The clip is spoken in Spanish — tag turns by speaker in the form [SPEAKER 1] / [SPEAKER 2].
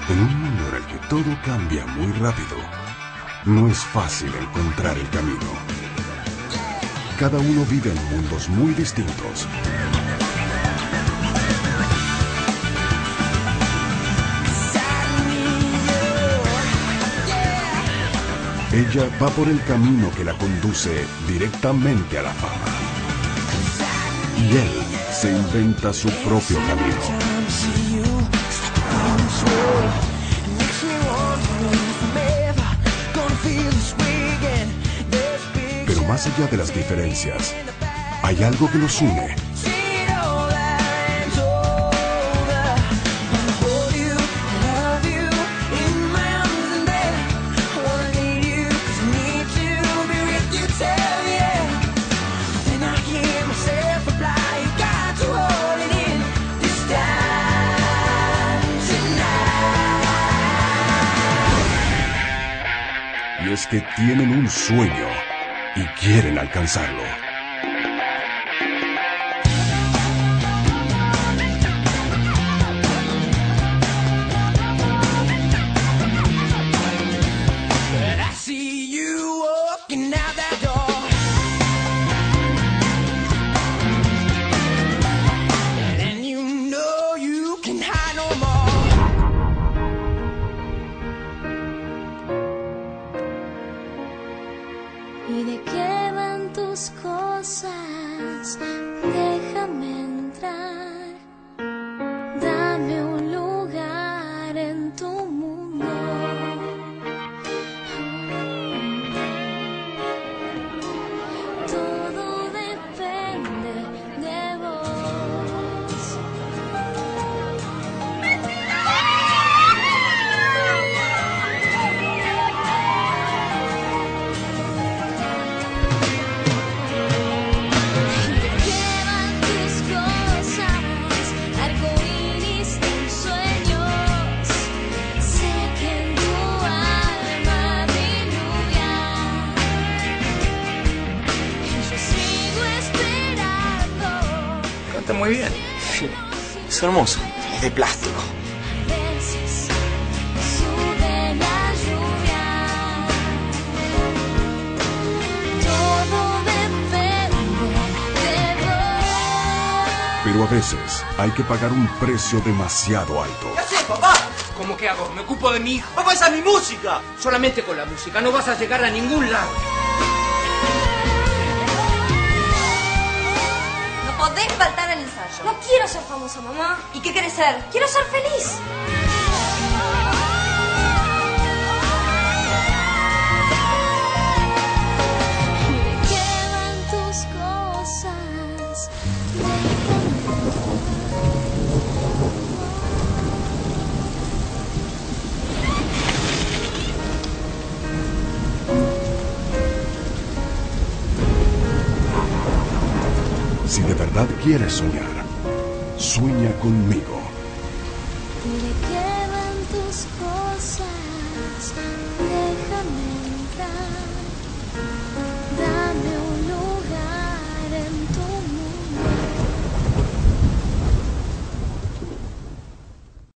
[SPEAKER 1] En un mundo en el que todo cambia muy rápido, no es fácil encontrar el camino. Cada uno vive en mundos muy distintos. Ella va por el camino que la conduce directamente a la fama. Y él se inventa su propio camino. Pero más allá de las diferencias, hay algo que los une. Y es que tienen un sueño y quieren alcanzarlo.
[SPEAKER 2] ¿Y de qué van tus cosas? Déjame entrar. Dame un lugar en tu mundo. Todo depende de vos.
[SPEAKER 3] Canta muy bien. Es hermoso. Es de plástico.
[SPEAKER 1] Pero a veces hay que pagar un precio demasiado alto.
[SPEAKER 4] ¿Qué haces, papá? ¿Cómo que hago? Me ocupo de mi hijo. ¡Papá, esa es mi música! Solamente con la música no vas a llegar a ningún lado.
[SPEAKER 5] No podés faltar al ensayo.
[SPEAKER 6] No quiero ser famosa, mamá.
[SPEAKER 5] ¿Y qué querés ser?
[SPEAKER 6] Quiero ser feliz.
[SPEAKER 2] ¿De qué van tus cosas?
[SPEAKER 1] Si de verdad quieres soñar, sueña conmigo.
[SPEAKER 2] ¿De qué van tus cosas?